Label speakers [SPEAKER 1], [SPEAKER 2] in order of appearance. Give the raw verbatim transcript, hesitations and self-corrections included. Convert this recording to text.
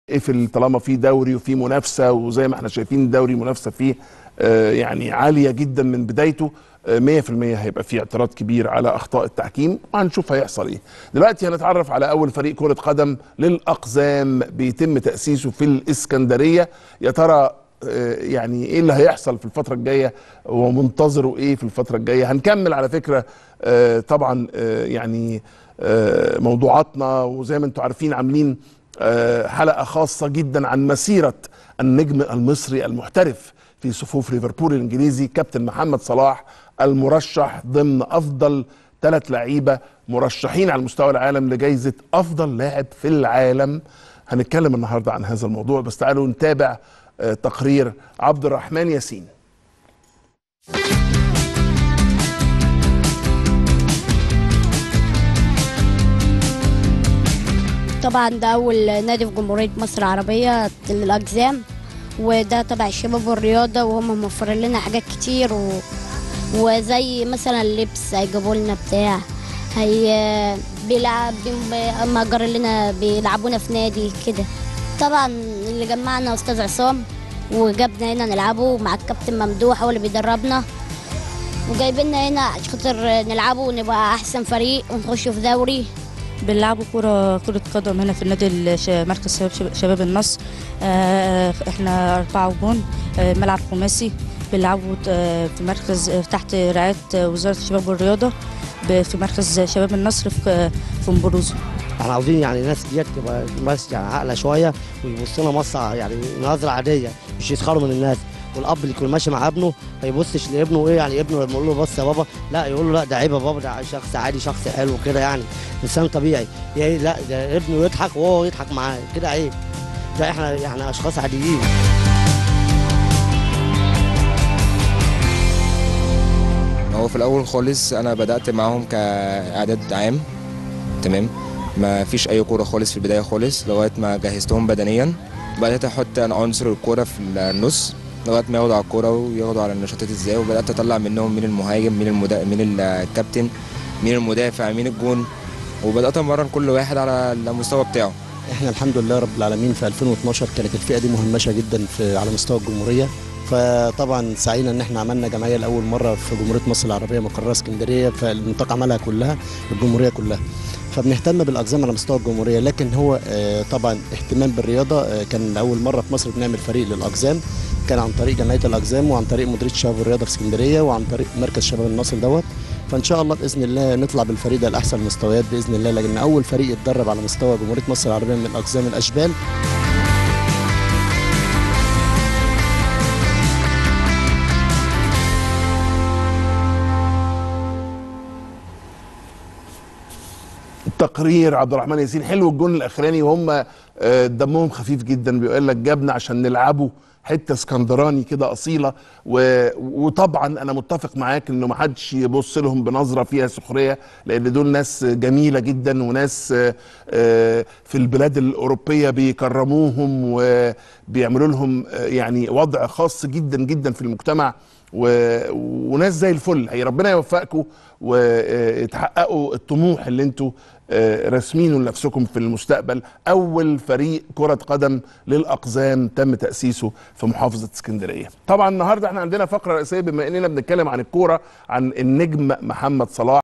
[SPEAKER 1] قفل طالما في دوري وفي منافسه، وزي ما احنا شايفين الدوري منافسه فيه آه يعني عاليه جدا من بدايته. آه مية في المية هيبقى في اعتراض كبير على اخطاء التحكيم، وهنشوف هيحصل ايه. دلوقتي هنتعرف على اول فريق كره قدم للاقزام بيتم تاسيسه في الاسكندريه. يا ترى آه يعني ايه اللي هيحصل في الفتره الجايه ومنتظروا ايه في الفتره الجايه؟ هنكمل على فكره آه طبعا آه يعني آه موضوعاتنا، وزي ما انتم عارفين عاملين حلقة خاصة جدا عن مسيرة النجم المصري المحترف في صفوف ليفربول الانجليزي كابتن محمد صلاح، المرشح ضمن افضل ثلاث لعيبة مرشحين على مستوى العالم لجائزة افضل لاعب في العالم. هنتكلم النهاردة عن هذا الموضوع، بس تعالوا نتابع تقرير عبد الرحمن ياسين.
[SPEAKER 2] طبعا ده أول نادي في جمهورية مصر العربية للأقزام، وده تبع الشباب والرياضة، وهم موفرين لنا حاجات كتير و... وزي مثلا اللبس هيجيبوا لنا بتاع، هي بيلعب مأجر لنا بيلعبونا في نادي كده. طبعا اللي جمعنا أستاذ عصام وجابنا هنا نلعبه مع الكابتن ممدوح، هو اللي بيدربنا وجايبنا هنا عشان خاطر نلعبه ونبقى أحسن فريق ونخش في دوري.
[SPEAKER 3] بنلعبوا كرة كرة قدم هنا في النادي مركز شباب النصر. احنا أربعة وجون، ملعب خماسي. بنلعبوا في مركز تحت رعاية وزارة الشباب والرياضة في مركز شباب النصر في في مبروزه.
[SPEAKER 4] احنا عاوزين يعني الناس ديت تبقى بس يعني عاقله شويه ويبص لنا بصه يعني نظره عاديه، مش يسخروا من الناس. والاب اللي يكون ماشي مع ابنه ما يبصش لابنه ايه يعني ابنه لما يقول له بص يا بابا، لا يقول له لا ده عيب يا بابا، ده شخص عادي شخص حلو كده يعني انسان طبيعي. يعني لا ده ابنه يضحك وهو يضحك معاه كده عيب. ده احنا احنا اشخاص عاديين.
[SPEAKER 5] هو في الاول خالص انا بدات معاهم كاعداد عام، تمام، ما فيش اي كوره خالص في البدايه خالص، لغايه ما جهزتهم بدنيا. بدات احط انا عنصر الكوره في النص لغايه ما ياخدوا على الكوره وياخدوا على النشاطات ازاي، وبدات اطلع منهم مين المهاجم، مين المدا... مين الكابتن، مين المدافع، مين الجون، وبدات امرن كل واحد على المستوى بتاعه.
[SPEAKER 6] احنا الحمد لله رب العالمين في ألفين واثناشر كانت الفئه دي مهمشه جدا في على مستوى الجمهوريه، فطبعا سعينا ان احنا عملنا جمعيه لاول مره في جمهوريه مصر العربيه مقرها اسكندريه، فالنطاق عملها كلها الجمهوريه كلها، فبنهتم بالاقزام على مستوى الجمهوريه. لكن هو طبعا اهتمام بالرياضه كان لاول مره في مصر بنعمل فريق للاقزام، كان عن طريق جمعيه الاقزام وعن طريق مديريه الشباب والرياضه في اسكندريه وعن طريق مركز شباب النصر دوت. فان شاء الله باذن الله نطلع بالفريق ده لاحسن المستويات باذن الله، لان اول فريق يتدرب على مستوى جمهوريه مصر العربيه من الاقزام الاشبال.
[SPEAKER 1] تقرير عبد الرحمن ياسين. حلو الجون الاخراني، وهم دمهم خفيف جدا، بيقول لك جابنا عشان نلعبوا حته اسكندراني كده اصيله. و... وطبعا انا متفق معاك انه ما حدش يبص لهم بنظره فيها سخريه، لان دول ناس جميله جدا وناس في البلاد الاوروبيه بيكرموهم وبيعملوا لهم يعني وضع خاص جدا جدا في المجتمع، و... وناس زي الفل. هي ربنا يوفقكم وتحققوا الطموح اللي انتوا راسمينه لنفسكم في المستقبل. اول فريق كرة قدم للاقزام تم تأسيسه في محافظة اسكندرية. طبعا النهارده احنا عندنا فقرة رئيسية بما اننا بنتكلم عن الكورة، عن النجم محمد صلاح.